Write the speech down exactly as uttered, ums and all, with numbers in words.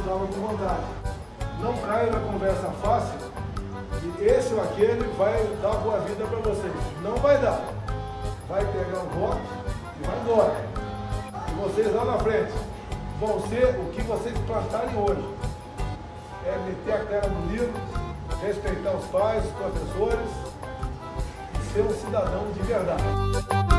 estava com vontade. Não caia na conversa fácil que esse ou aquele vai dar boa vida para vocês. Não vai dar. Vai pegar um voto e vai embora. E vocês lá na frente vão ser o que vocês plantarem hoje. É meter a cara no livro, respeitar os pais, os professores e ser um cidadão de verdade.